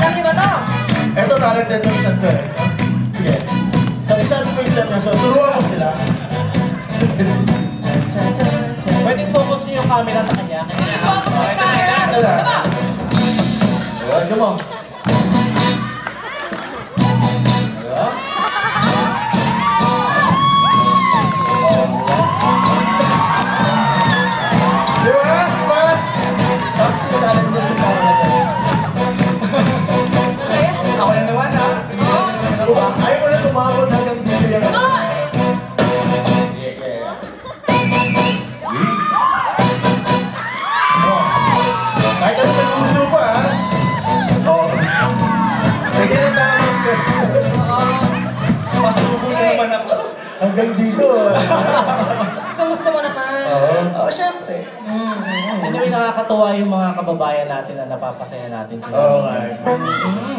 Alam niyo ba to? Ito, talented ng isang to eh. Sige. Isang po isang na. So, turuan mo sila. Pwedeng focus niyo yung camera sa kanya. Please focus on the camera. Sama! Ayan, come on. Ako na naman ha. Ayaw mo na tumabot hanggang dito yan. Come on! Kahit ano may puso pa ha. Oo. Lagyan ng tama master. Pasubo na naman ako. Hanggang dito. Gusto mo naman. Oo, syempre. Anyway, nakakatuwa yung mga kababayan natin na napapasaya natin sila. Oo nga.